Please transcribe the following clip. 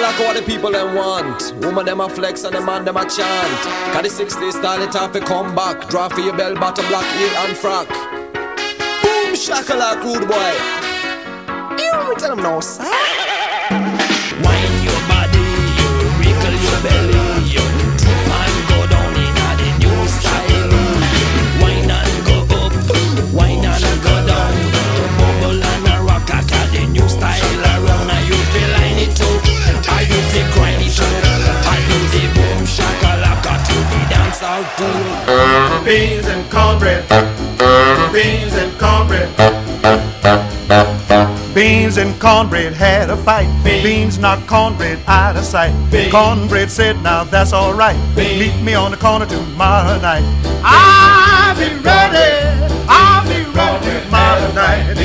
exactly what the people them want. Woman them a flex and the man them a chant. Cause the 60s style it have to come back. Draw for your bell bottom, black heel and frock. Boom shakalak rude boy. You tell them no sir. Wine your body, you wrinkle your belly, you drop and go down in a the new style. Wine and go up, wine and go down, bubble and a rock a the new style around. And you feel line it up, and you feel grind it up, and you the boom shakalaka to the dance out too. Beans and cornbread, beans and cornbread. Beans and cornbread had a fight. Beans knocked cornbread out of sight. Cornbread said, now that's alright. Meet me on the corner tomorrow night. I'll be ready tomorrow night.